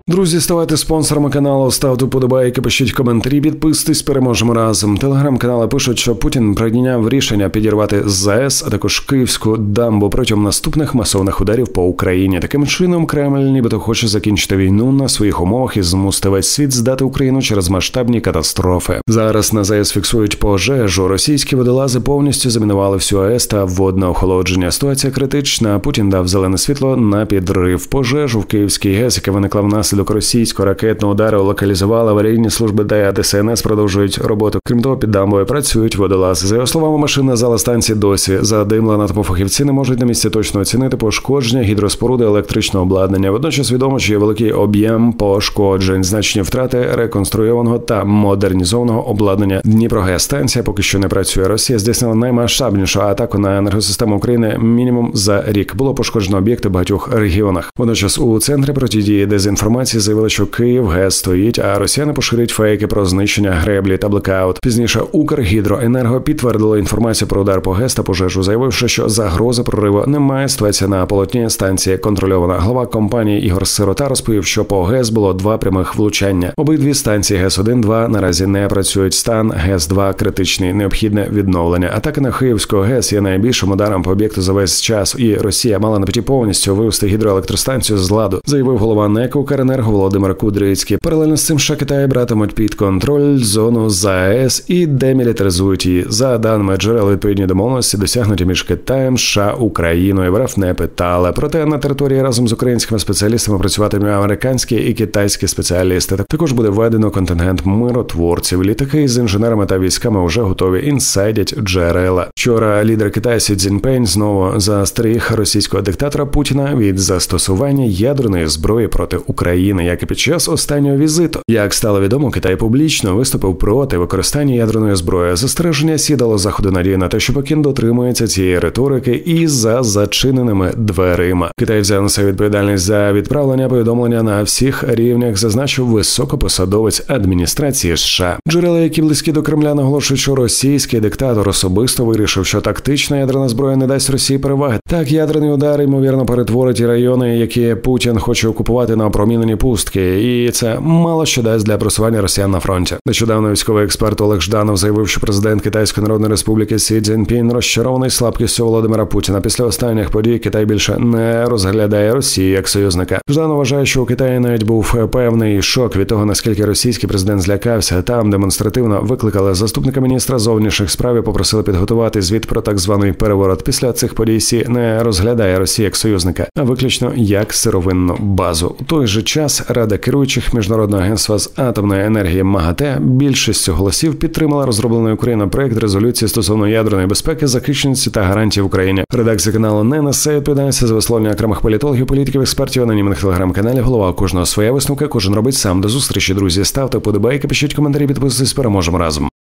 Друзі, ставайте спонсорами каналу, ставте вподобайки, пишіть коментарі, підписуйтесь, переможемо разом. Телеграм-канали пишуть, що Путін прийняв рішення підірвати ЗАЕС, а також Київську дамбу протягом наступних масованих ударів по Україні. Таким чином, Кремль нібито хоче закінчити війну на своїх умовах і змусити весь світ здати Україну через масштабні катастрофи. Зараз на ЗАЕС фіксують пожежу. Російські водолази повністю замінували всю АЕС та водне охолодження. Ситуація критична. Путін дав зелене світло на підрив. Пожежу в Київській ГЕС, яка виникла внаслідок російського ракетного удару, локалізували. Аварійні служби ДСНС продовжують роботу. Крім того, під дамбою працюють водолази. За його словами, машина зала станції досі задимлена, тому фахівці не можуть на місці точно оцінити пошкодження гідроспоруди електричного обладнання. Водночас відомо, що є великий об'єм пошкоджень, значні втрати реконструйованого та модернізованого обладнання. Дніпрогес станція поки що не працює. Росія здійснила наймасштабнішу атаку на енергосистему України мінімум за рік. Було пошкоджено об'єкти в багатьох регіонах. Водночас у центрі протидії дезінформації заявили, що Київгес стоїть, а росіяни поширюють фейки про знищення греблі та блекаут. Пізніше Укргідроенерго підтвердило інформацію про удар по ГЕС та пожежу, заявивши, що загрози прориву немає. Ситуація на полотні станції контрольована. Глава компанії Ігор Сирота розповів, що по ГЕС було 2 прямих влучання. Обидві станції ГЕС-1-2 наразі не працюють. Стан ГЕС-2 критичний, необхідне відновлення. Атака на Київську ГЕС є найбільшим ударом по об'єкту за весь час, і Росія мала на меті повністю вивести гідроелектростанцію з ладу, заявив голова НЕК «Укренерго» Володимир Кудрицький. Паралельно з цим США Китай братимуть під контроль зону ЗАЕС і демілітаризують її. За даними джерел, відповідні домовленості досягнуті між Китаєм, США, Україною. ВРФ не питали. Проте на території разом з українськими спеціалістами працюватимуть американські і китайські спеціалісти. Також буде введено контингент миротворців. Літаки з інженерами та військами вже готові. Інсайдять джерела. Вчора лідер Китаю Сі Цзіньпінь знову застеріг російського диктатора Путіна від застосування ядерної зброї проти України, як і під час останнього візиту. Як стало відомо, Китай публічно виступив проти використання ядерної зброї. Застереження Сі дало Заходу надію на те, що Пекін дотримується цієї риторики і за зачиненими дверима. Китай взяв на себе відповідальність за відправлення повідомлення на всіх рівнях, зазначив високопосадовець адміністрації США. Джерела, які близькі до Кремля, наголошують, що російський диктатор особисто вирішив, що тактична ядерна зброя не дасть Росії переваги. Так, ядерний удар, ймовірно, перетворить райони, які Путін хоче окупувати, на опромінені пустки, і це мало що дасть для просування росіян на фронті. Нещодавно військовий експерт Олег Жданов заявив, що президент Китайської Народної Республіки Сі Цзіньпінь розчарований слабкістю Володимира Путіна. Після останніх подій Китай більше не розглядає Росію як союзника. Жданов вважає, що у Китаї навіть був певний шок від того, наскільки російський президент злякався. Там демонстративно викликали заступника міністра зовнішніх справ і попросили підготувати звіт про так званий переворот. Після цих подій Сі не розглядає Росію як союзника, а виключно як сировинну базу. У той же час Рада керуючих Міжнародного агентства з атомної енергії МАГАТЕ більшістю голосів підтримала розроблений Україною проект резолюції стосовно ядерної безпеки, захищеності та гарантій в Україні. Редакція каналу не несе відповідальності за висловлення окремих політологів, політиків, експертів, анонімних телеграм-каналів. Голова у кожного своя висновка, кожен робить сам. До зустрічі, друзі. Ставте вподобайки, пишіть коментарі, підписуйтесь, переможемо разом.